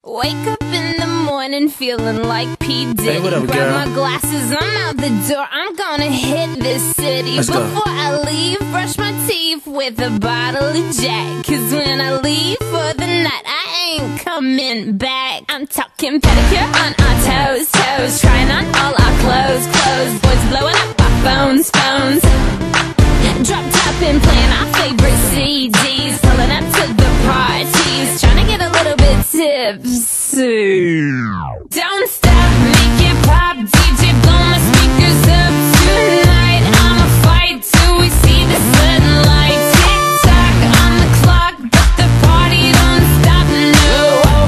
Wake up in the morning feeling like P. Diddy. Hey, what up, grab girl? my glasses, I'm out the door. I'm gonna hit this city. Let's go. Before I leave, brush my teeth with a bottle of Jack. Cause when I leave for the night, I ain't coming back. I'm talking pedicure on our toes, toes. Trying on all our clothes, clothes. Boys blowing up our phones, phones. Drop top and playing our favorite CDs. Pulling up to the parties, trying to get a little bit tipsy. Don't stop, make it pop, DJ blow my speakers up tonight. I'ma fight till we see the sunlight. Tick tock on the clock, but the party don't stop, no.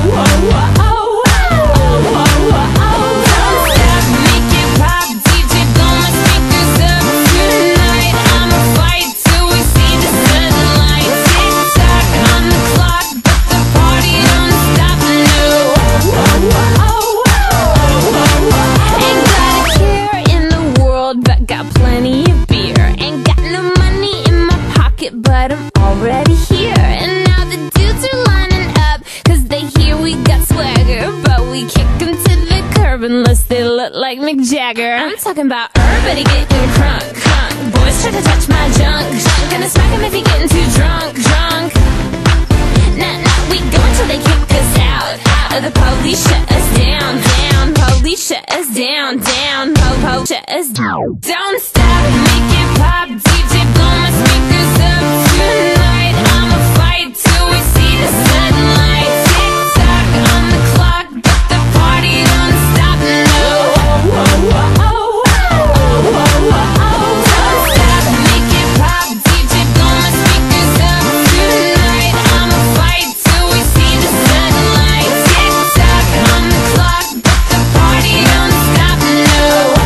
Don't stop, make it pop, DJ blow my speakers up tonight. I'ma fight till we see the sunlight. Tick tock on the clock, but the party don't stop, no. Ain't got a care in the world, but got plenty of beer. Ain't got no money in my pocket, but I'm already here. And now the dudes are lining up, cause they hear we got swagger. But we kick them to the curb unless they look like Mick Jagger. I'm talking about everybody getting crunk, crunk. Boys try to touch my junk, junk. Gonna smack him if he getting too drunk, drunk. Nah, nah, we go until they kick us out, out. The police shut us down, down. Police shut us down, down. Po-po shut us down. Don't stop, make it pop, DJ blow my speakers up tonight. I'ma fight till we see the sunlight. Tick tock on the clock, but the party don't stop, no. Don't stop, make it pop, DJ blow my speakers up tonight. I'ma fight till we see the sunlight. Tick tock on the clock, but the party don't stop, no.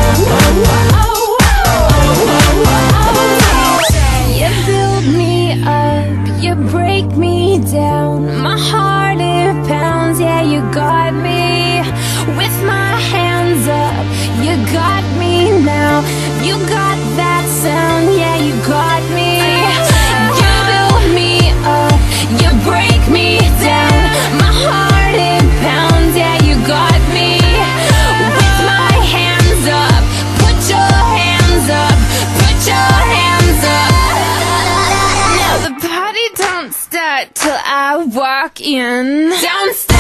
You build me up, you break me down. My heart it pounds, yeah, you got me. With my hands up, you got me now. You got that sound, yeah, you got me. You build me up, you break me down. My heart it pounds, yeah, you got me. With my hands up, put your hands up, put your hands up. Now the party don't start till I walk in. Don't stop.